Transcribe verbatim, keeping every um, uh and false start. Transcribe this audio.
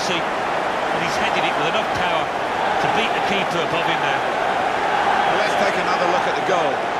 accuracy, and he's headed it with enough power to beat the keeper above him now. Well, let's take another look at the goal.